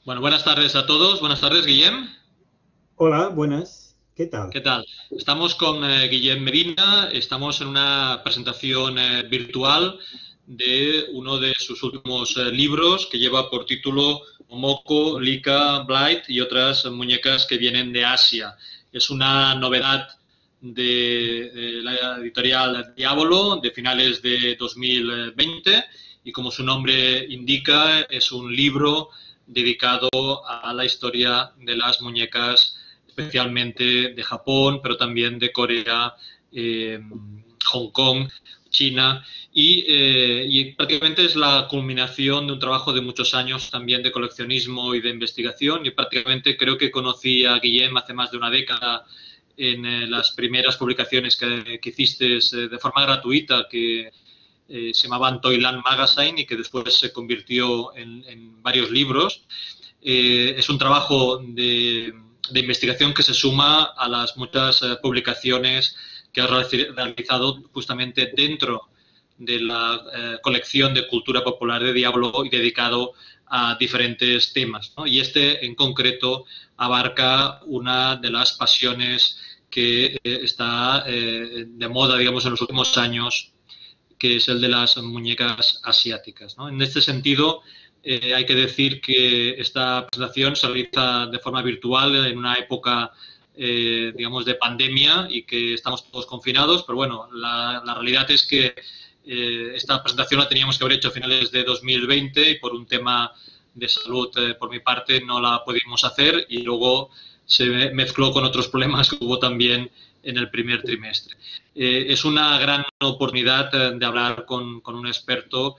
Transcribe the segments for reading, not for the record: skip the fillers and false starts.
Bueno, buenas tardes a todos. Buenas tardes, Guillem. Hola, buenas. ¿Qué tal? ¿Qué tal? Estamos con Guillem Medina. Estamos en una presentación virtual de uno de sus últimos libros que lleva por título Momoko, Lika, Blight y otras muñecas que vienen de Asia. Es una novedad de la editorial Diabolo de finales de 2020 y como su nombre indica es un libro dedicado a la historia de las muñecas especialmente de Japón, pero también de Corea, Hong Kong, China, y prácticamente es la culminación de un trabajo de muchos años también de coleccionismo y de investigación. Y prácticamente creo que conocí a Guillem hace más de una década en las primeras publicaciones que hiciste de forma gratuita, que se llamaban Toyland Magazine y que después se convirtió en varios libros. Es un trabajo de investigación que se suma a las muchas publicaciones que ha realizado justamente dentro de la colección de cultura popular de Diablo y dedicado a diferentes temas, ¿no? Y este en concreto abarca una de las pasiones que está de moda, digamos, en los últimos años, que es el de las muñecas asiáticas, ¿no? En este sentido, hay que decir que esta presentación se realiza de forma virtual en una época, digamos, de pandemia y que estamos todos confinados, pero bueno, la realidad es que esta presentación la teníamos que haber hecho a finales de 2020 y por un tema de salud por mi parte no la pudimos hacer y luego se mezcló con otros problemas que hubo también en el primer trimestre. Es una gran oportunidad de hablar con un experto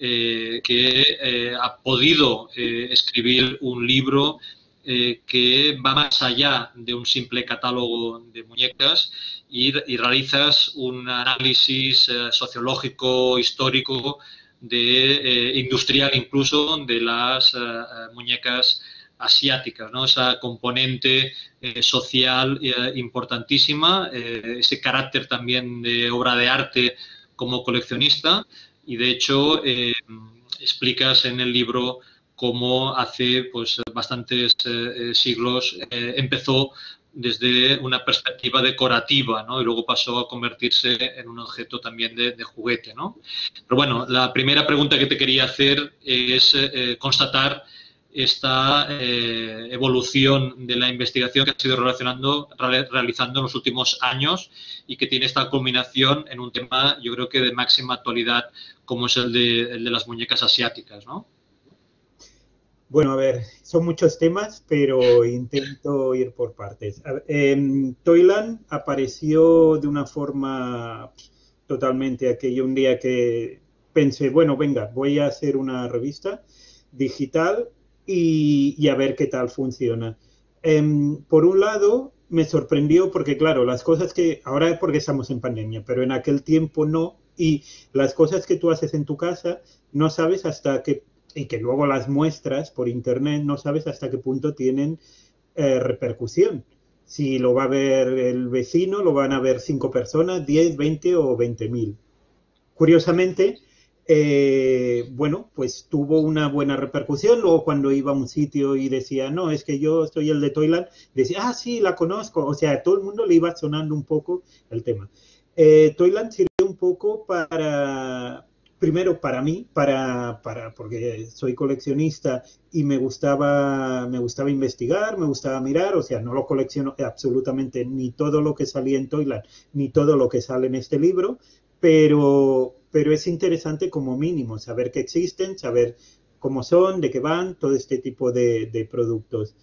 que ha podido escribir un libro que va más allá de un simple catálogo de muñecas y realizas un análisis sociológico, histórico, industrial incluso, de las muñecas asiáticas, ¿no? Esa componente social importantísima, ese carácter también de obra de arte como coleccionista y de hecho explicas en el libro cómo hace pues bastantes siglos empezó desde una perspectiva decorativa, ¿no? Y luego pasó a convertirse en un objeto también de juguete, ¿no? Pero bueno, la primera pregunta que te quería hacer es constatar esta evolución de la investigación que ha sido realizando en los últimos años y que tiene esta culminación en un tema, yo creo que de máxima actualidad, como es el de las muñecas asiáticas, ¿no? Bueno, a ver, son muchos temas, pero intento ir por partes. Toyland apareció de una forma totalmente aquello un día que pensé, bueno, venga, voy a hacer una revista digital y a ver qué tal funciona. Por un lado, me sorprendió porque, claro, las cosas que, ahora es porque estamos en pandemia, pero en aquel tiempo no, y las cosas que tú haces en tu casa no sabes hasta qué y que luego las muestras por internet, no sabes hasta qué punto tienen repercusión. Si lo va a ver el vecino, lo van a ver 5 personas, 10, 20 o 20.000. Curiosamente, bueno, pues tuvo una buena repercusión. Luego cuando iba a un sitio y decía, no, es que yo soy el de Toyland, decía, ah, sí, la conozco. O sea, a todo el mundo le iba sonando un poco el tema. Toyland sirvió un poco para, primero para mí, porque soy coleccionista y me gustaba investigar, me gustaba mirar, o sea, no lo colecciono absolutamente ni todo lo que salía en Toyland, ni todo lo que sale en este libro, pero es interesante como mínimo saber que existen, saber cómo son, de qué van, todo este tipo de productos.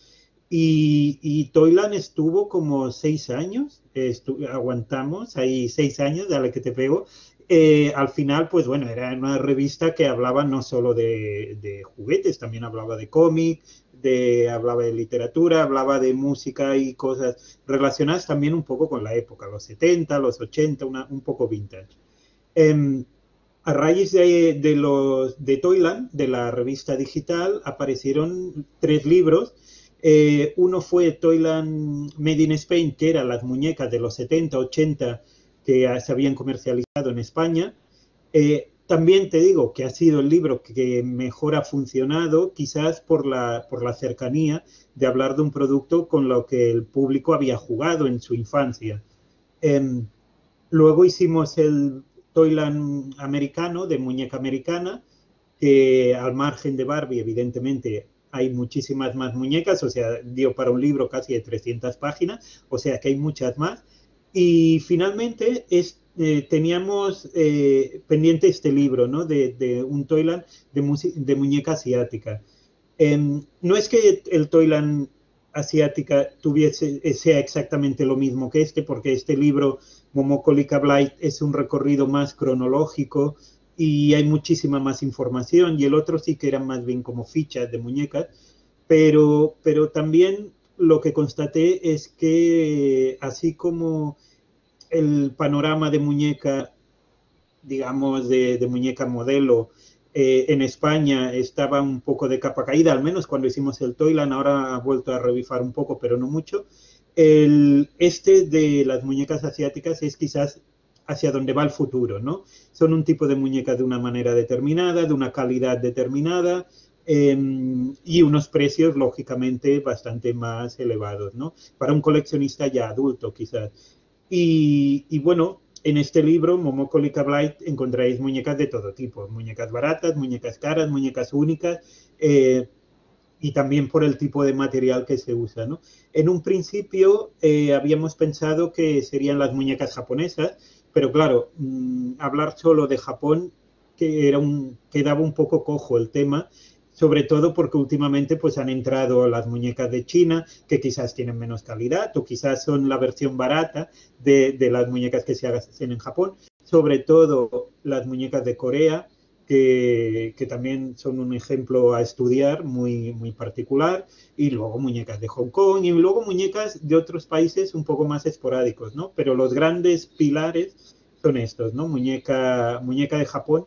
Y Toyland estuvo como 6 años, aguantamos ahí 6 años, dale que te pego. Al final, pues bueno, era una revista que hablaba no solo de juguetes, también hablaba de cómic, hablaba de literatura, hablaba de música y cosas relacionadas también un poco con la época, los 70, los 80, un poco vintage. Eh, a raíz de Toyland, de la revista digital, aparecieron 3 libros. Uno fue Toyland Made in Spain, que eran las muñecas de los 70, 80 que se habían comercializado en España. también te digo que ha sido el libro que mejor ha funcionado, quizás por la cercanía de hablar de un producto con lo que el público había jugado en su infancia. Eh, Luego hicimos el Toyland americano, de muñeca americana, que al margen de Barbie, evidentemente, hay muchísimas más muñecas, o sea, dio para un libro casi de 300 páginas, o sea que hay muchas más. Y finalmente teníamos pendiente este libro, ¿no? De un Toyland de muñeca asiática. No es que el Toyland asiática sea exactamente lo mismo que este, porque este libro, Momoko Lika Blight, es un recorrido más cronológico y hay muchísima más información, y el otro sí que eran más bien como fichas de muñecas, pero también lo que constaté es que así como el panorama de muñeca, digamos, de muñeca modelo, en España estaba un poco de capa caída, al menos cuando hicimos el Toyland, ahora ha vuelto a revifar un poco, pero no mucho. Este de las muñecas asiáticas es quizás hacia donde va el futuro, ¿no? Son un tipo de muñeca de una manera determinada, de una calidad determinada, y unos precios, lógicamente, bastante más elevados, ¿no? Para un coleccionista ya adulto, quizás. Y bueno, en este libro, Momoko Lika Blight, encontraréis muñecas de todo tipo, muñecas baratas, muñecas caras, muñecas únicas, y también por el tipo de material que se usa, ¿no? En un principio habíamos pensado que serían las muñecas japonesas, pero claro, hablar solo de Japón quedaba un poco cojo el tema, sobre todo porque últimamente pues han entrado las muñecas de China, que quizás tienen menos calidad o quizás son la versión barata de las muñecas que se hacen en Japón, sobre todo las muñecas de Corea, que también son un ejemplo a estudiar muy, muy particular, y luego muñecas de Hong Kong y luego muñecas de otros países un poco más esporádicos, ¿no? Pero los grandes pilares son estos, ¿no? Muñeca de Japón,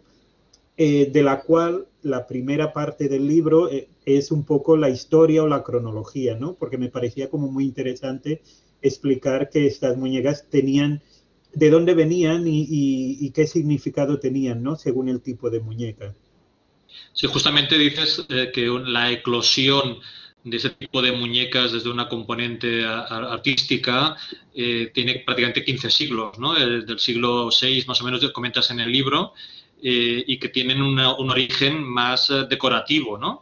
de la cual la primera parte del libro es un poco la historia o la cronología, ¿no? Porque me parecía como muy interesante explicar que estas muñecas tenían, de dónde venían y qué significado tenían, ¿no? Según el tipo de muñeca. Sí, justamente dices que la eclosión de ese tipo de muñecas desde una componente artística tiene prácticamente 15 siglos, ¿no? Del siglo VI más o menos comentas en el libro, y que tienen un origen más decorativo, ¿no?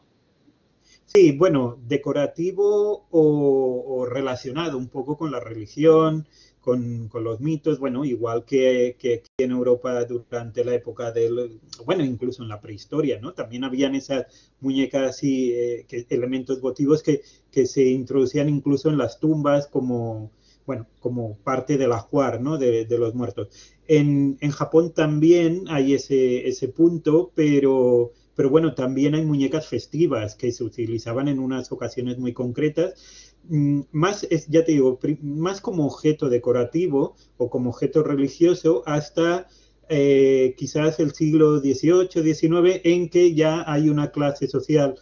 Sí, bueno, decorativo o relacionado un poco con la religión, con los mitos, bueno, igual que aquí en Europa durante la época bueno, incluso en la prehistoria, ¿no? También habían esas muñecas y elementos votivos que se introducían incluso en las tumbas como, bueno, como parte del ajuar, ¿no? De los muertos. En Japón también hay ese punto, pero bueno, también hay muñecas festivas que se utilizaban en unas ocasiones muy concretas, más, ya te digo, más como objeto decorativo o como objeto religioso hasta quizás el siglo XVIII, XIX, en que ya hay una clase social,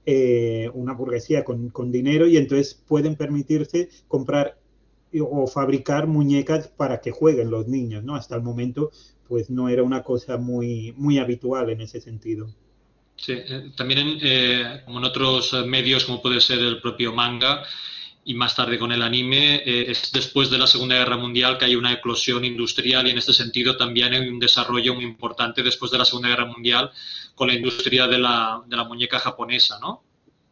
una burguesía con dinero, y entonces pueden permitirse comprar o fabricar muñecas para que jueguen los niños, ¿no? Hasta el momento, pues no era una cosa muy, muy habitual en ese sentido. Sí, también como en otros medios, como puede ser el propio manga y más tarde con el anime, es después de la Segunda Guerra Mundial que hay una eclosión industrial, y en este sentido también hay un desarrollo muy importante después de la Segunda Guerra Mundial con la industria de la muñeca japonesa, ¿no?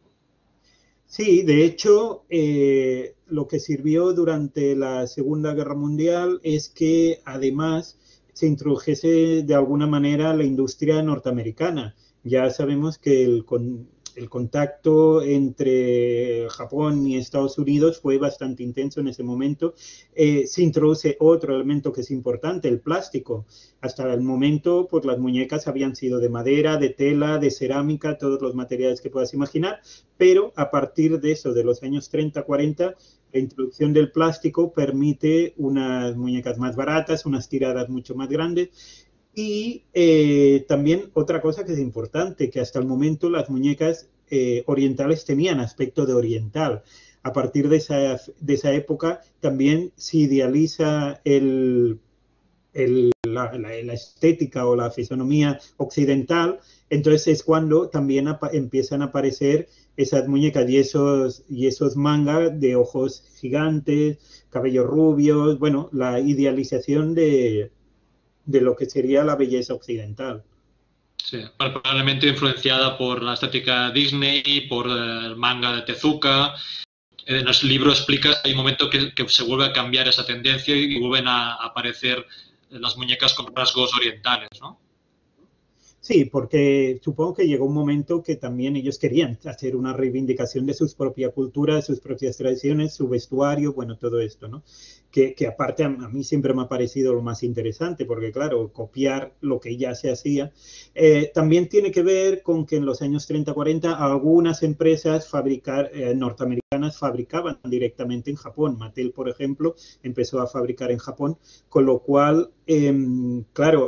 Sí, de hecho, lo que sirvió durante la Segunda Guerra Mundial es que además se introdujese de alguna manera la industria norteamericana. Ya sabemos que el contacto entre Japón y Estados Unidos fue bastante intenso en ese momento. Se introduce otro elemento que es importante, el plástico. Hasta el momento, pues las muñecas habían sido de madera, de tela, de cerámica, todos los materiales que puedas imaginar, pero a partir de eso, de los años 30, 40, la introducción del plástico permite unas muñecas más baratas, unas tiradas mucho más grandes, y también otra cosa que es importante, que hasta el momento las muñecas orientales tenían aspecto de oriental. A partir de esa época también se idealiza el la estética o la fisonomía occidental, entonces es cuando también empiezan a aparecer esas muñecas y esos mangas de ojos gigantes, cabellos rubios, bueno, la idealización de lo que sería la belleza occidental. Sí, probablemente influenciada por la estética Disney, por el manga de Tezuka. En el libro explicas que hay un momento que se vuelve a cambiar esa tendencia y vuelven a aparecer las muñecas con rasgos orientales, ¿no? Sí, porque supongo que llegó un momento que también ellos querían hacer una reivindicación de sus propia cultura, de sus propias tradiciones, su vestuario, bueno, todo esto, ¿no? Que aparte a mí siempre me ha parecido lo más interesante, porque claro, copiar lo que ya se hacía. También tiene que ver con que en los años 30-40 algunas empresas norteamericanas fabricaban directamente en Japón. Mattel, por ejemplo, empezó a fabricar en Japón, con lo cual, claro,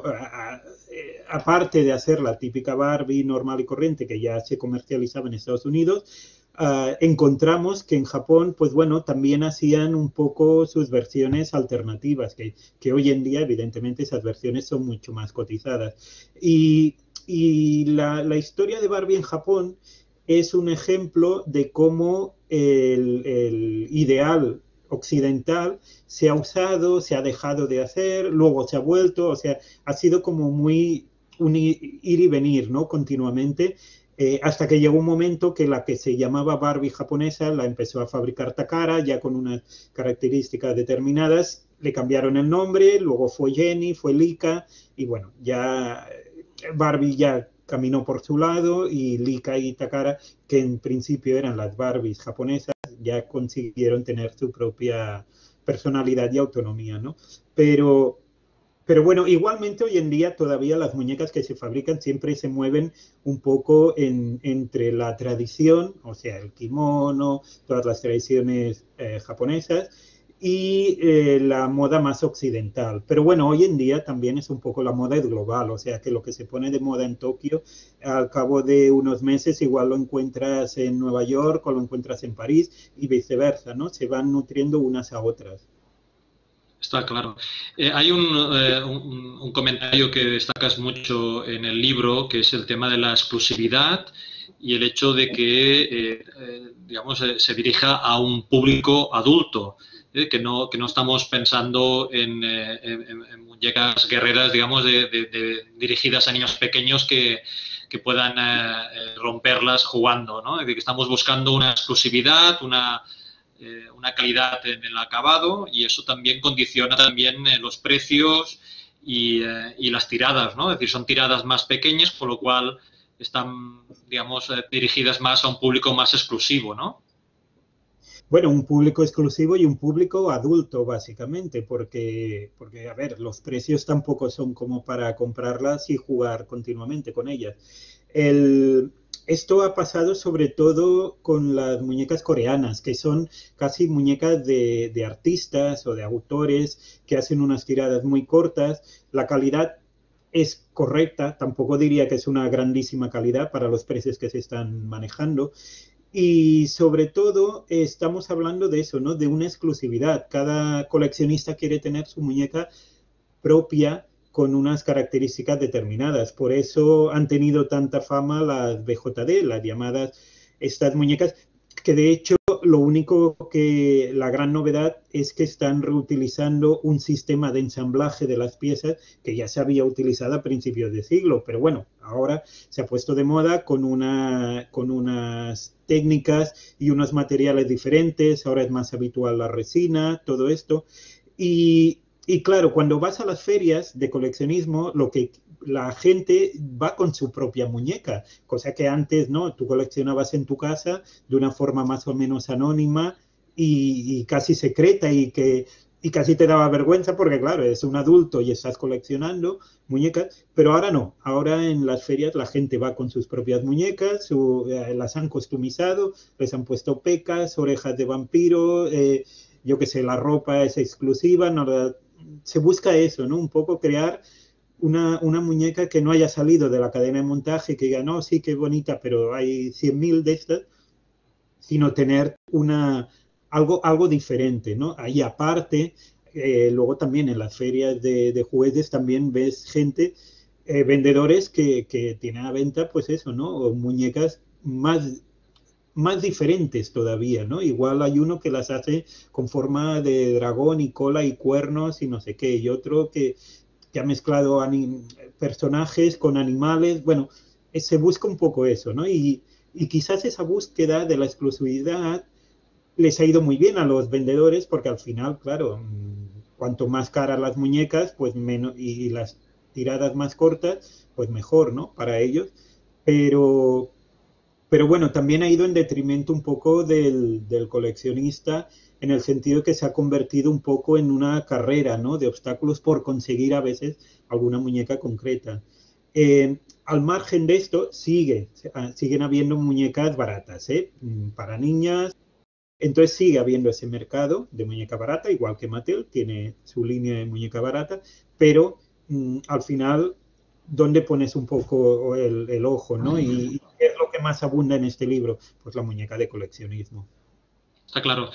aparte de hacer la típica Barbie normal y corriente que ya se comercializaba en Estados Unidos, encontramos que en Japón, pues bueno, también hacían un poco sus versiones alternativas, que hoy en día, evidentemente, esas versiones son mucho más cotizadas. Y la historia de Barbie en Japón es un ejemplo de cómo el ideal occidental se ha usado, se ha dejado de hacer, luego se ha vuelto, o sea, ha sido como muy un ir y venir, ¿no? Continuamente, hasta que llegó un momento que la que se llamaba Barbie japonesa la empezó a fabricar Takara, ya con unas características determinadas, le cambiaron el nombre, luego fue Jenny, fue Lika, y bueno, ya Barbie ya caminó por su lado y Lika y Takara, que en principio eran las Barbies japonesas, ya consiguieron tener su propia personalidad y autonomía, ¿no? Pero bueno, igualmente hoy en día todavía las muñecas que se fabrican siempre se mueven un poco entre la tradición, o sea, el kimono, todas las tradiciones japonesas, y la moda más occidental. Pero bueno, hoy en día también es un poco la moda global, o sea que lo que se pone de moda en Tokio, al cabo de unos meses igual lo encuentras en Nueva York o lo encuentras en París y viceversa, ¿no? Se van nutriendo unas a otras. Está claro. Hay un comentario que destacas mucho en el libro, que es el tema de la exclusividad y el hecho de que, digamos, se dirija a un público adulto, que no estamos pensando en muñecas guerreras, digamos, dirigidas a niños pequeños que puedan romperlas jugando, ¿no? Es decir, que estamos buscando una exclusividad, una calidad en el acabado, y eso también condiciona también los precios y las tiradas, ¿no? Es decir, son tiradas más pequeñas, por lo cual están, digamos, dirigidas más a un público más exclusivo, ¿no? Bueno, un público exclusivo y un público adulto, básicamente, a ver, los precios tampoco son como para comprarlas y jugar continuamente con ellas. Esto ha pasado sobre todo con las muñecas coreanas, que son casi muñecas de artistas o de autores que hacen unas tiradas muy cortas. La calidad es correcta, tampoco diría que es una grandísima calidad para los precios que se están manejando. Y sobre todo estamos hablando de eso, ¿no? De una exclusividad. Cada coleccionista quiere tener su muñeca propia con unas características determinadas. Por eso han tenido tanta fama las BJD, las llamadas estas muñecas, que de hecho lo único que la gran novedad es que están reutilizando un sistema de ensamblaje de las piezas que ya se había utilizado a principios de siglo, pero bueno, ahora se ha puesto de moda con unas técnicas y unos materiales diferentes, ahora es más habitual la resina, todo esto, y claro, cuando vas a las ferias de coleccionismo, lo que la gente va con su propia muñeca, cosa que antes no, tú coleccionabas en tu casa de una forma más o menos anónima y casi secreta y casi te daba vergüenza porque claro, eres un adulto y estás coleccionando muñecas, pero ahora no, ahora en las ferias la gente va con sus propias muñecas, las han customizado, les han puesto pecas, orejas de vampiro, yo qué sé, la ropa es exclusiva, no, se busca eso, ¿no? Un poco crear una muñeca que no haya salido de la cadena de montaje, que diga, no, sí, qué bonita, pero hay 100.000 de estas, sino tener algo diferente, ¿no? Ahí aparte, luego también en las ferias de juguetes también ves gente, vendedores que tienen a venta, pues eso, ¿no? O muñecas más diferentes todavía, ¿no? Igual hay uno que las hace con forma de dragón y cola y cuernos y no sé qué, y otro que ha mezclado personajes con animales. Bueno, se busca un poco eso, ¿no? Y quizás esa búsqueda de la exclusividad les ha ido muy bien a los vendedores porque al final, claro, cuanto más caras las muñecas, pues menos, y las tiradas más cortas, pues mejor, ¿no? Para ellos. Pero, pero bueno, también ha ido en detrimento un poco del coleccionista en el sentido que se ha convertido un poco en una carrera, ¿no? De obstáculos por conseguir a veces alguna muñeca concreta. Al margen de esto, siguen habiendo muñecas baratas, ¿eh? Para niñas. Entonces sigue habiendo ese mercado de muñeca barata, igual que Mattel tiene su línea de muñeca barata, pero al final, ¿dónde pones un poco el ojo, ¿no? ¿Y qué es lo que más abunda en este libro? Pues la muñeca de coleccionismo. Está claro.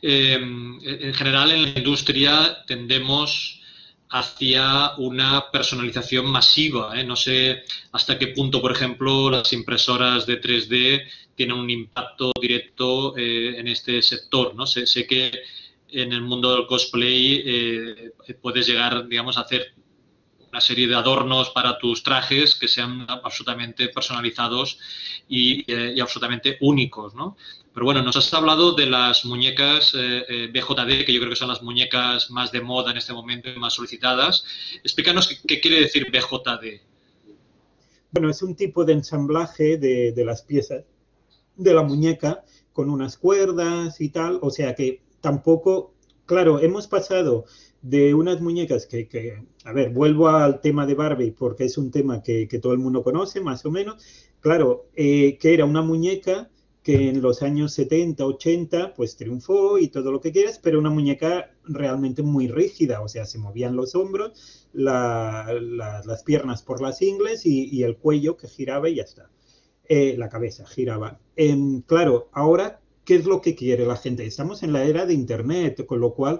En general, en la industria tendemos hacia una personalización masiva. No sé hasta qué punto, por ejemplo, las impresoras de 3D tienen un impacto directo en este sector, ¿no? Sé que en el mundo del cosplay puedes llegar, digamos, a hacer una serie de adornos para tus trajes que sean absolutamente personalizados y absolutamente únicos, ¿no? Pero bueno, nos has hablado de las muñecas BJD, que yo creo que son las muñecas más de moda en este momento y más solicitadas. Explícanos qué quiere decir BJD. Bueno, es un tipo de ensamblaje de las piezas de la muñeca con unas cuerdas y tal, o sea que tampoco, claro, hemos pasado de unas muñecas a ver, vuelvo al tema de Barbie porque es un tema que todo el mundo conoce, más o menos, claro, que era una muñeca que en los años 70, 80, pues triunfó y todo lo que quieras, pero una muñeca realmente muy rígida, o sea, se movían los hombros, las piernas por las ingles y el cuello que giraba y ya está. La cabeza giraba. Claro, ahora, ¿qué es lo que quiere la gente? Estamos en la era de Internet, con lo cual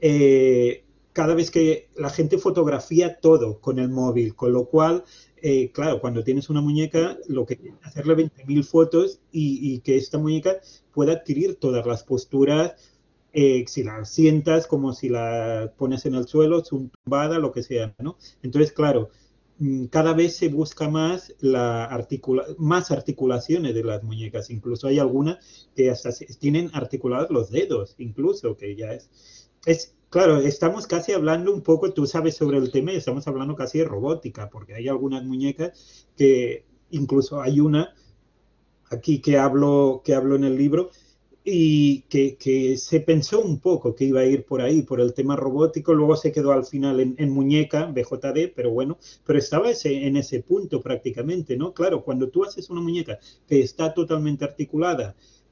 cada vez que la gente fotografía todo con el móvil, con lo cual, claro, cuando tienes una muñeca, lo que quieres es hacerle 20.000 fotos y que esta muñeca pueda adquirir todas las posturas, si la sientas como si la pones en el suelo, tumbada, lo que sea, ¿no? Entonces, claro, cada vez se busca más más articulaciones de las muñecas. Incluso hay algunas que hasta tienen articulados los dedos, incluso, que ya claro, estamos casi hablando un poco, tú sabes sobre el tema, y estamos hablando casi de robótica, porque hay algunas muñecas que, incluso hay una aquí que hablo en el libro, y que se pensó un poco que iba a ir por ahí, por el tema robótico, luego se quedó al final en muñeca, BJD, pero bueno, pero estaba en ese punto prácticamente, ¿no? Claro, cuando tú haces una muñeca que está totalmente articulada,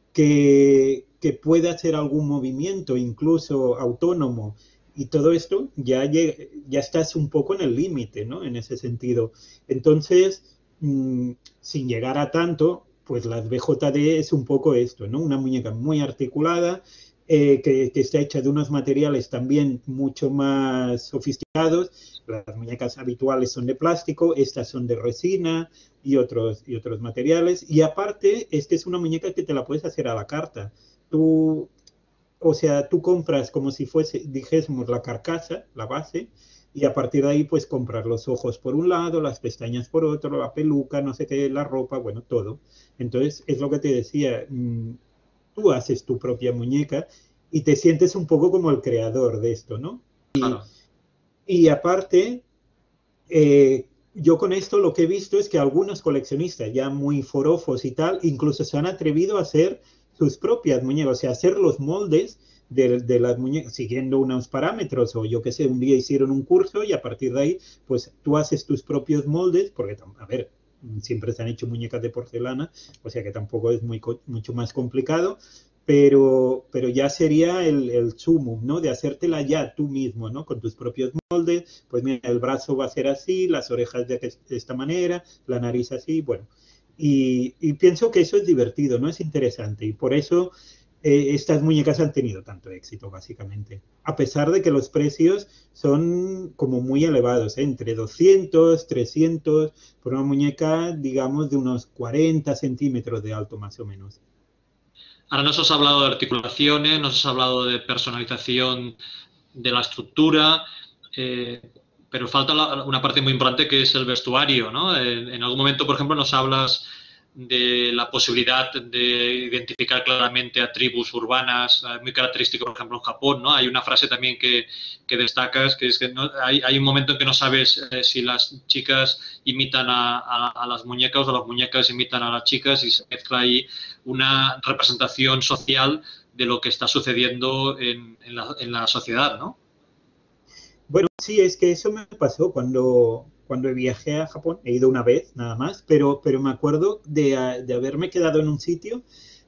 que puede hacer algún movimiento, incluso autónomo, y todo esto, ya estás un poco en el límite, ¿no? En ese sentido. Entonces, sin llegar a tanto, pues las BJD es un poco esto, ¿no? Una muñeca muy articulada, que está hecha de unos materiales también mucho más sofisticados. Las muñecas habituales son de plástico, estas son de resina y otros materiales. Y aparte, es una muñeca que te la puedes hacer a la carta. O sea, tú compras como si fuese, dijésemos, la carcasa, la base, y a partir de ahí, pues comprar los ojos por un lado, las pestañas por otro, la peluca, no sé qué, la ropa, bueno, todo. Entonces, es lo que te decía, tú haces tu propia muñeca y te sientes un poco como el creador de esto, ¿no? Claro. Y aparte, yo con esto lo que he visto es que algunos coleccionistas ya muy forofos y tal, incluso se han atrevido a hacer sus propias muñecas, o sea, hacer los moldes de las muñecas, siguiendo unos parámetros, o yo qué sé, un día hicieron un curso y a partir de ahí, pues tú haces tus propios moldes, porque, a ver, siempre se han hecho muñecas de porcelana, o sea que tampoco es mucho más complicado, pero ya sería el sumum, ¿no? De hacértela ya tú mismo, ¿no? Con tus propios moldes, pues mira, el brazo va a ser así, las orejas de esta manera, la nariz así, bueno. Y pienso que eso es divertido, ¿no? Es interesante. Y por eso estas muñecas han tenido tanto éxito, básicamente. A pesar de que los precios son como muy elevados, ¿eh? Entre 200, 300, por una muñeca, digamos, de unos 40 centímetros de alto, más o menos. Ahora nos has hablado de articulaciones, nos has hablado de personalización de la estructura, pero falta una parte muy importante que es el vestuario, ¿no? En algún momento, por ejemplo, nos hablas de la posibilidad de identificar claramente a tribus urbanas, muy característico, por ejemplo, en Japón, ¿no? Hay una frase también que destacas, que es que no, hay un momento en que no sabes si las chicas imitan a las muñecas o las muñecas imitan a las chicas y se mezcla ahí una representación social de lo que está sucediendo en la sociedad, ¿no? Bueno, sí, es que eso me pasó cuando viajé a Japón. He ido una vez nada más, pero me acuerdo de haberme quedado en un sitio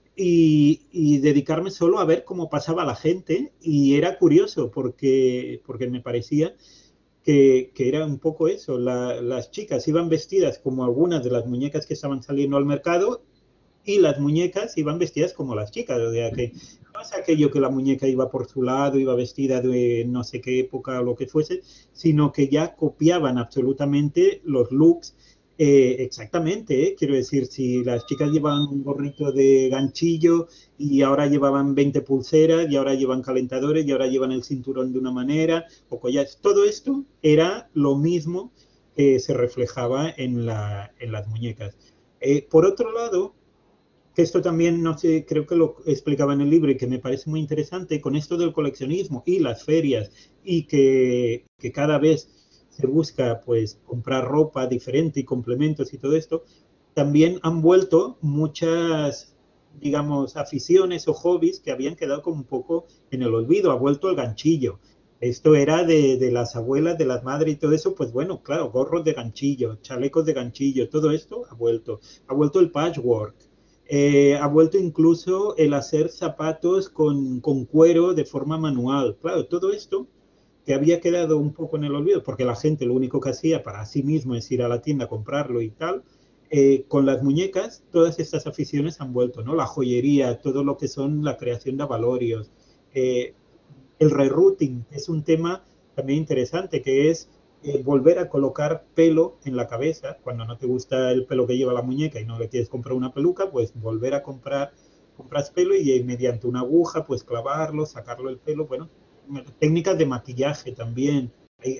y dedicarme solo a ver cómo pasaba la gente. Y era curioso porque me parecía que era un poco eso. Las chicas iban vestidas como algunas de las muñecas que estaban saliendo al mercado y las muñecas iban vestidas como las chicas, o sea que no es aquello que la muñeca iba por su lado, iba vestida de no sé qué época o lo que fuese, sino que ya copiaban absolutamente los looks exactamente, ¿eh? Quiero decir, si las chicas llevaban un gorrito de ganchillo y ahora llevaban 20 pulseras y ahora llevan calentadores y ahora llevan el cinturón de una manera o collares, todo esto era lo mismo que se reflejaba en las muñecas. Por otro lado, que esto también, no sé, creo que lo explicaba en el libro y que me parece muy interesante, con esto del coleccionismo y las ferias y que cada vez se busca pues comprar ropa diferente y complementos y todo esto, también han vuelto muchas, digamos, aficiones o hobbies que habían quedado como un poco en el olvido, ha vuelto el ganchillo. Esto era de las abuelas, de las madres y todo eso, pues bueno, claro, gorros de ganchillo, chalecos de ganchillo, todo esto ha vuelto el patchwork. Ha vuelto incluso el hacer zapatos con cuero de forma manual. Claro, todo esto que había quedado un poco en el olvido, porque la gente lo único que hacía para sí mismo es ir a la tienda a comprarlo y tal. Con las muñecas, todas estas aficiones han vuelto, ¿no? La joyería, todo lo que son la creación de abalorios, eh, el rerouting es un tema también interesante, que es volver a colocar pelo en la cabeza. Cuando no te gusta el pelo que lleva la muñeca y no le quieres comprar una peluca, pues volver a compras pelo y mediante una aguja, pues clavarlo, sacarlo el pelo. Bueno, técnicas de maquillaje también.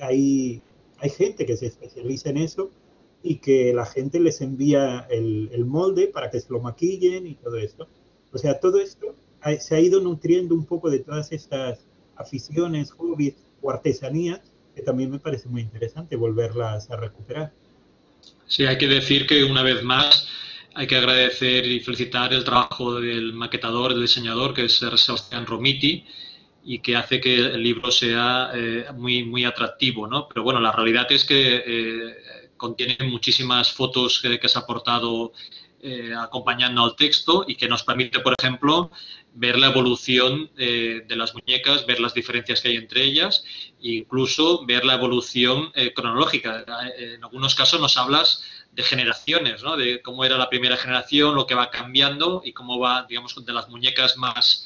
Hay gente que se especializa en eso y que la gente les envía el molde para que se lo maquillen y todo esto. O sea, todo esto se ha ido nutriendo un poco de todas estas aficiones, hobbies o artesanías que también me parece muy interesante volverlas a recuperar. Sí, hay que decir que una vez más hay que agradecer y felicitar el trabajo del maquetador, del diseñador, que es Sebastián Romiti, y que hace que el libro sea muy atractivo, ¿no? Pero bueno, la realidad es que contiene muchísimas fotos que se ha aportado acompañando al texto y que nos permite, por ejemplo, ver la evolución de las muñecas, ver las diferencias que hay entre ellas e incluso ver la evolución cronológica. En algunos casos nos hablas de generaciones, ¿no? De cómo era la primera generación, lo que va cambiando y cómo va, digamos, de las muñecas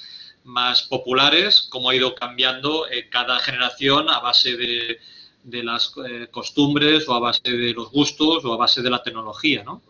más populares, cómo ha ido cambiando cada generación a base de las costumbres o a base de los gustos o a base de la tecnología, ¿no?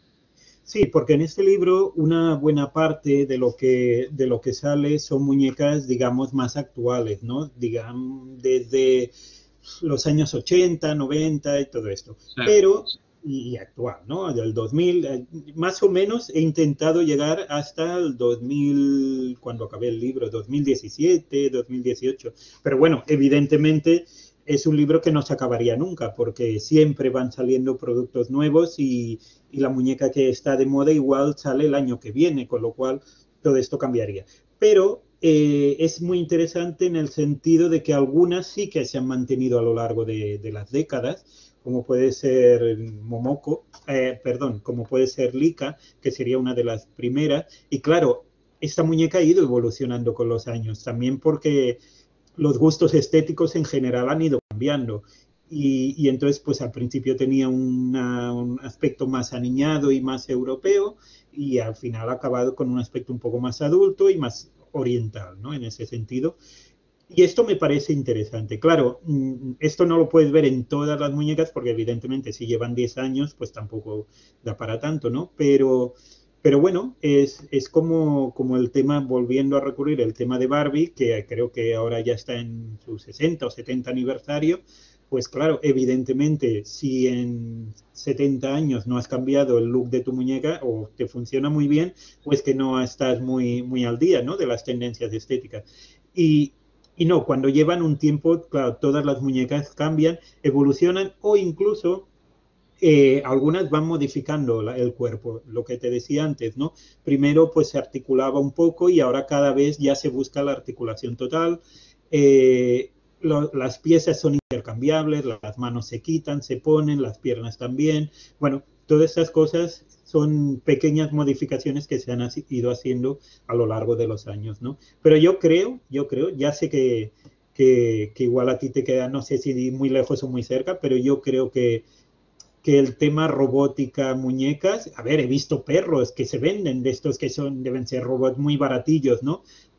Sí, porque en este libro una buena parte de lo que sale son muñecas, digamos, más actuales, ¿no? Digamos, desde los años 80, 90 y todo esto. Sí. Pero, y actual, ¿no? Del 2000, más o menos he intentado llegar hasta el 2000, cuando acabé el libro, 2017, 2018. Pero bueno, evidentemente es un libro que no se acabaría nunca, porque siempre van saliendo productos nuevos y la muñeca que está de moda igual sale el año que viene, con lo cual todo esto cambiaría. Pero es muy interesante en el sentido de que algunas sí que se han mantenido a lo largo de las décadas, como puede ser Momoko, perdón, como puede ser Lika, que sería una de las primeras. Y claro, esta muñeca ha ido evolucionando con los años, también porque los gustos estéticos en general han ido cambiando. Y entonces, pues al principio tenía un aspecto más aniñado y más europeo, y al final ha acabado con un aspecto un poco más adulto y más oriental, ¿no? En ese sentido. Y esto me parece interesante. Claro, esto no lo puedes ver en todas las muñecas porque evidentemente si llevan 10 años, pues tampoco da para tanto, ¿no? Pero bueno, es como el tema, volviendo a recurrir el tema de Barbie, que creo que ahora ya está en su 60 o 70 aniversario, pues claro, evidentemente, si en 70 años no has cambiado el look de tu muñeca o te funciona muy bien, pues que no estás muy al día, ¿no? De las tendencias estéticas. Y, y no, cuando llevan un tiempo, claro, todas las muñecas cambian, evolucionan o incluso algunas van modificando el cuerpo, lo que te decía antes, ¿no? Primero pues se articulaba un poco y ahora cada vez ya se busca la articulación total. Las piezas son intercambiables, las manos se quitan, se ponen, las piernas también. Bueno, todas estas cosas son pequeñas modificaciones que se han ido haciendo a lo largo de los años, ¿no? Pero yo creo, ya sé que igual a ti te queda, no sé si muy lejos o muy cerca, pero yo creo que el tema robótica, muñecas, a ver, he visto perros que se venden de estos que deben ser robots muy baratillos, ¿no?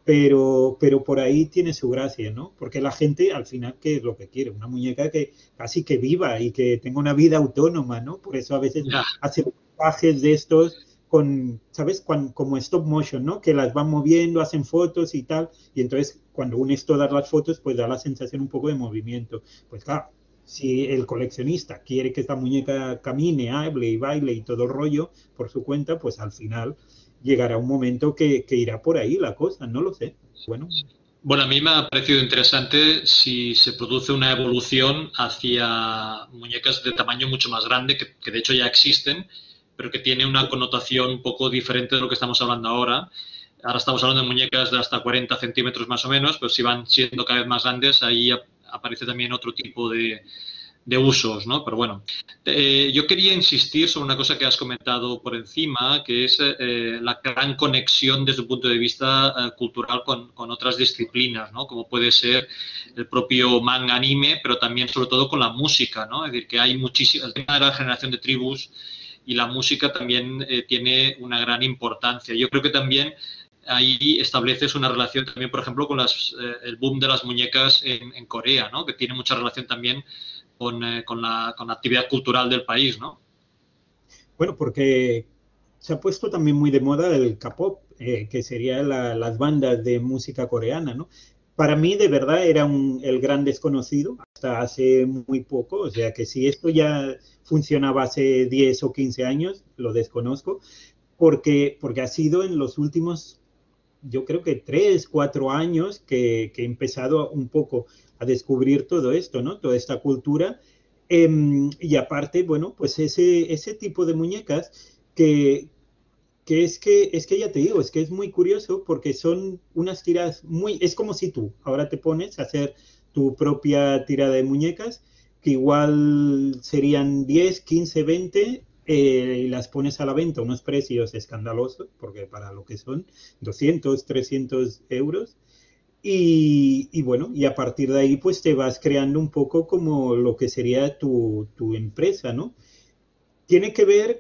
Pero por ahí tiene su gracia, ¿no? Porque la gente al final, ¿qué es lo que quiere? Una muñeca que casi que viva y que tenga una vida autónoma, ¿no? Por eso a veces Ya. hace montajes de estos con, ¿sabes? Como stop motion, ¿no? Que las van moviendo, hacen fotos y tal, y entonces cuando unes todas las fotos, pues da la sensación un poco de movimiento. Pues claro, si el coleccionista quiere que esta muñeca camine, hable y baile y todo el rollo por su cuenta, pues al final llegará un momento que irá por ahí la cosa, no lo sé. Bueno, Bueno, a mí me ha parecido interesante si se produce una evolución hacia muñecas de tamaño mucho más grande, que de hecho ya existen, pero que tiene una connotación un poco diferente de lo que estamos hablando ahora. Ahora estamos hablando de muñecas de hasta 40 centímetros más o menos, pero si van siendo cada vez más grandes, ahí aparece también otro tipo de usos, ¿no? Pero bueno, yo quería insistir sobre una cosa que has comentado por encima, que es la gran conexión desde un punto de vista cultural con otras disciplinas, ¿no? Como puede ser el propio manga anime, pero también sobre todo con la música, ¿no? Es decir, que hay muchísimo, el tema de la generación de tribus y la música también tiene una gran importancia. Yo creo que también ahí estableces una relación también, por ejemplo, con el boom de las muñecas en Corea, ¿no? Que tiene mucha relación también con la actividad cultural del país, ¿no? bueno, porque se ha puesto también muy de moda el K-pop, que sería las bandas de música coreana, ¿no? Para mí, de verdad, era el gran desconocido hasta hace muy poco. O sea, que si esto ya funcionaba hace 10 o 15 años, lo desconozco, porque ha sido en los últimos, yo creo que 3, 4 años que he empezado un poco a descubrir todo esto, ¿no? Toda esta cultura. Y aparte, bueno, pues ese tipo de muñecas que ya te digo, es que es muy curioso porque son unas tiradas es como si tú ahora te pones a hacer tu propia tirada de muñecas, que igual serían 10, 15, 20, y las pones a la venta a unos precios escandalosos, porque para lo que son 200, 300 euros, y bueno, y a partir de ahí pues te vas creando un poco como lo que sería tu empresa, ¿no? Tiene que ver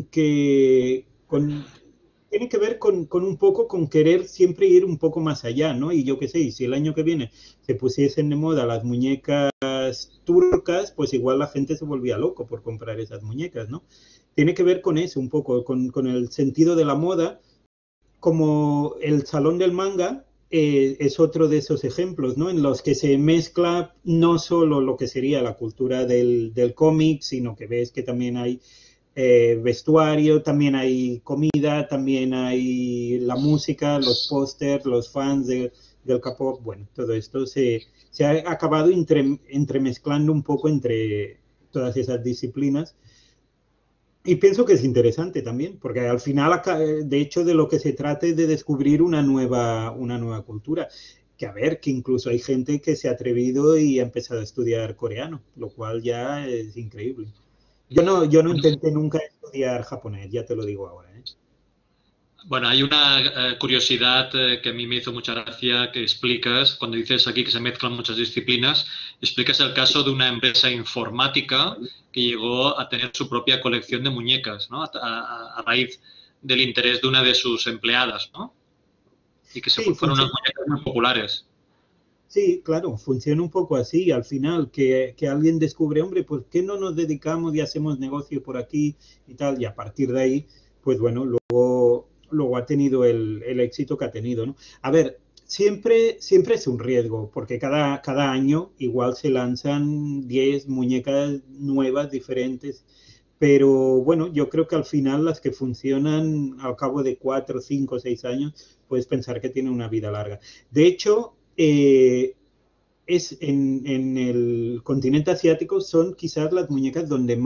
tiene que ver con un poco con querer siempre ir un poco más allá, ¿no? Y yo qué sé, y si el año que viene se pusiesen de moda las muñecas turcas, pues igual la gente se volvía loco por comprar esas muñecas, ¿no? Tiene que ver con eso, un poco, con el sentido de la moda, como el Salón del Manga. Es otro de esos ejemplos, ¿no? En los que se mezcla no solo lo que sería la cultura del cómic, sino que ves que también hay vestuario, también hay comida, también hay la música, los pósters, los fans del K-pop. Bueno, todo esto se ha acabado entremezclando un poco entre todas esas disciplinas. Y pienso que es interesante también, porque al final, de hecho, de lo que se trata es de descubrir una nueva cultura. Que a ver, que incluso hay gente que se ha atrevido y ha empezado a estudiar coreano, lo cual ya es increíble. Yo no intenté nunca estudiar japonés, ya te lo digo ahora, ¿eh? Bueno, hay una curiosidad que a mí me hizo mucha gracia que explicas, cuando dices aquí que se mezclan muchas disciplinas, explicas el caso de una empresa informática que llegó a tener su propia colección de muñecas, ¿no? A raíz del interés de una de sus empleadas, ¿no? y que Sí, fueron unas funciona. muñecas muy populares. Sí, claro, funciona un poco así. Al final, que alguien descubre, hombre, ¿por qué no nos dedicamos y hacemos negocio por aquí y tal? Y a partir de ahí, pues bueno, luego ha tenido el éxito que ha tenido, ¿no? A ver, siempre es un riesgo, porque cada año igual se lanzan 10 muñecas nuevas, diferentes. Pero bueno, yo creo que al final las que funcionan al cabo de 4, 5, 6 años, puedes pensar que tienen una vida larga. De hecho, es en el continente asiático son quizás las muñecas donde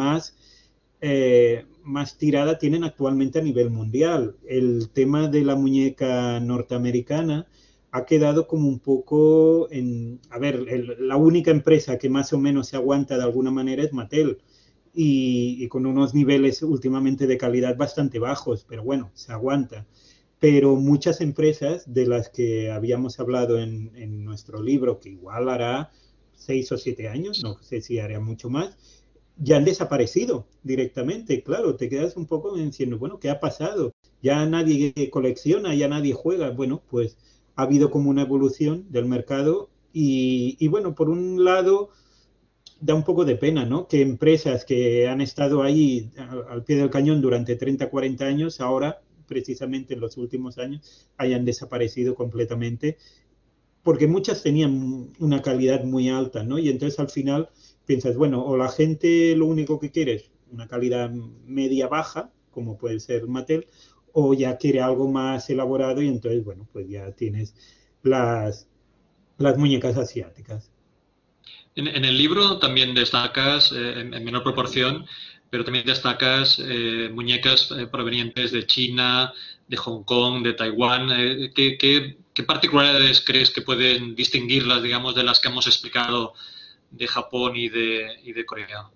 más tirada tienen actualmente a nivel mundial. El tema de la muñeca norteamericana ha quedado como un poco en... A ver, la única empresa que más o menos se aguanta de alguna manera es Mattel. Y con unos niveles últimamente de calidad bastante bajos, pero bueno, se aguanta. Pero muchas empresas de las que habíamos hablado en nuestro libro, que igual hará 6 o 7 años, no sé si hará mucho más, ya han desaparecido directamente. Claro, te quedas un poco diciendo, bueno, ¿qué ha pasado? Ya nadie colecciona, ya nadie juega. Bueno, pues ha habido como una evolución del mercado y bueno, por un lado da un poco de pena, ¿no? Que empresas que han estado ahí al pie del cañón durante 30, 40 años, ahora, precisamente en los últimos años, hayan desaparecido completamente, porque muchas tenían una calidad muy alta, ¿no? Y entonces al final piensas, bueno, o la gente lo único que quiere es una calidad media baja, como puede ser Mattel, o ya quiere algo más elaborado y entonces, bueno, pues ya tienes las, las muñecas asiáticas. En el libro también destacas, en menor proporción, pero también destacas muñecas provenientes de China, de Hong Kong, de Taiwán. ¿Qué particularidades crees que pueden distinguirlas, digamos, de las que hemos explicado de Japón y de Corea?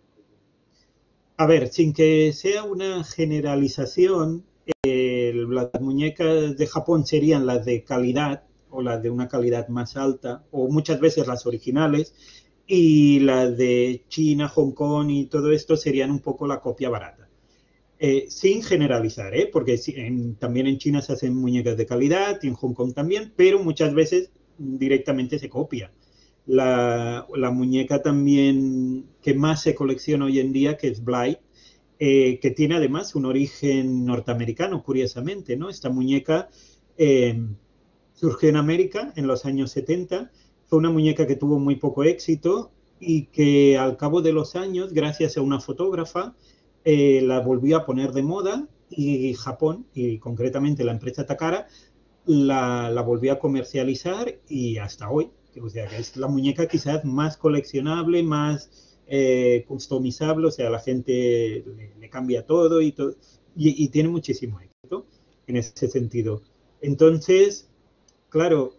A ver, sin que sea una generalización, las muñecas de Japón serían las de calidad o las de una calidad más alta, o muchas veces las originales, y las de China, Hong Kong y todo esto serían un poco la copia barata. Sin generalizar, porque también en China se hacen muñecas de calidad y en Hong Kong también, pero muchas veces directamente se copia. La muñeca también que más se colecciona hoy en día, que es Blythe, que tiene además un origen norteamericano, curiosamente, ¿no? Esta muñeca eh, surgió en América en los años 70, fue una muñeca que tuvo muy poco éxito y que al cabo de los años, gracias a una fotógrafa, la volvió a poner de moda y Japón, y concretamente la empresa Takara, la volvió a comercializar y hasta hoy. O sea, que es la muñeca quizás más coleccionable, más customizable, o sea, la gente le cambia todo y tiene muchísimo éxito en ese sentido. Entonces, claro,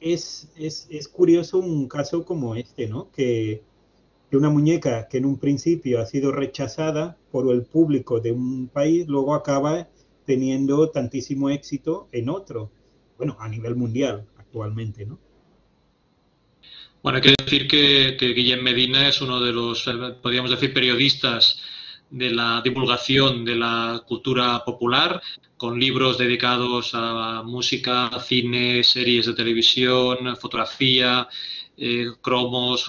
es curioso un caso como este, ¿no? Que una muñeca que en un principio ha sido rechazada por el público de un país, luego acaba teniendo tantísimo éxito en otro, bueno, a nivel mundial actualmente, ¿no? Bueno, hay que decir que Guillem Medina es uno de los, podríamos decir, periodistas de la divulgación de la cultura popular, con libros dedicados a música, cine, series de televisión, fotografía, cromos,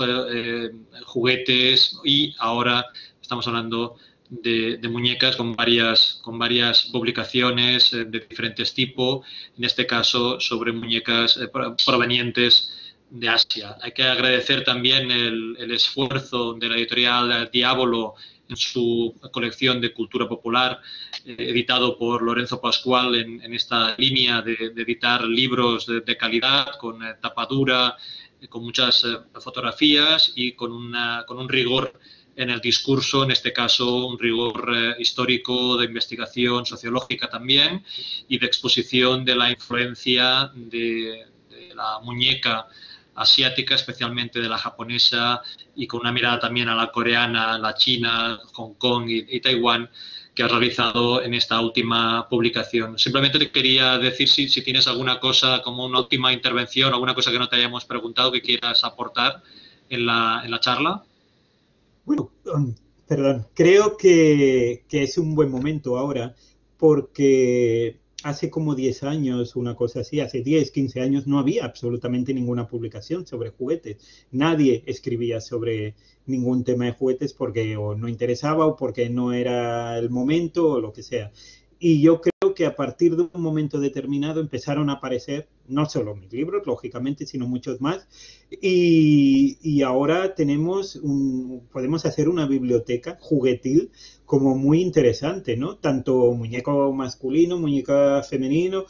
juguetes y ahora estamos hablando de muñecas con varias publicaciones de diferentes tipos, en este caso sobre muñecas provenientes de Asia. Hay que agradecer también el esfuerzo de la editorial Diabolo en su colección de cultura popular, editado por Lorenzo Pascual en esta línea de editar libros de calidad, con tapadura, con muchas fotografías y con un rigor en el discurso, en este caso un rigor histórico, de investigación sociológica también y de exposición de la influencia de la muñeca asiática, especialmente de la japonesa, y con una mirada también a la coreana, la china, Hong Kong y Taiwán, que has realizado en esta última publicación. Simplemente te quería decir si tienes alguna cosa, como una última intervención, alguna cosa que no te hayamos preguntado que quieras aportar en la charla. Bueno, perdón, creo que es un buen momento ahora porque hace como 10 años, una cosa así, hace 10, 15 años no había absolutamente ninguna publicación sobre juguetes. Nadie escribía sobre ningún tema de juguetes porque o no interesaba o porque no era el momento o lo que sea. Y yo creo que a partir de un momento determinado empezaron a aparecer no solo mis libros, lógicamente, sino muchos más. Y ahora podemos hacer una biblioteca juguetil como muy interesante, ¿no? Tanto muñeco masculino, muñeco femenino,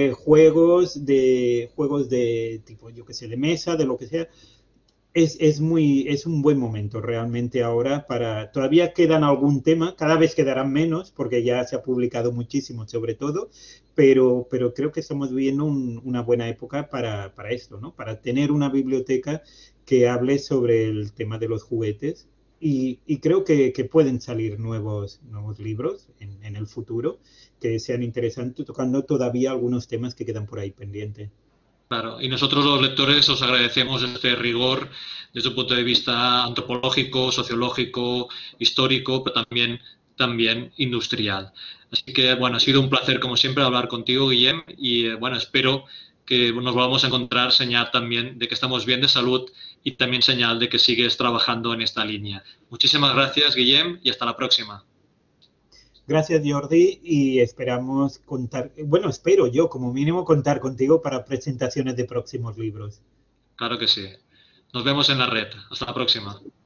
juegos de tipo, yo qué sé, de mesa, de lo que sea. Es un buen momento realmente ahora todavía quedan algún tema, cada vez quedarán menos porque ya se ha publicado muchísimo sobre todo, pero creo que estamos viviendo una buena época para esto, ¿no? Para tener una biblioteca que hable sobre el tema de los juguetes y creo que pueden salir nuevos libros en el futuro que sean interesantes, tocando todavía algunos temas que quedan por ahí pendientes. Claro, y nosotros los lectores os agradecemos este rigor desde un punto de vista antropológico, sociológico, histórico, pero también industrial. Así que, bueno, ha sido un placer, como siempre, hablar contigo, Guillem, y, bueno, espero que nos volvamos a encontrar, señal también de que estamos bien de salud y también señal de que sigues trabajando en esta línea. Muchísimas gracias, Guillem, y hasta la próxima. Gracias, Jordi, y esperamos espero yo como mínimo contar contigo para presentaciones de próximos libros. Claro que sí. Nos vemos en la red. Hasta la próxima.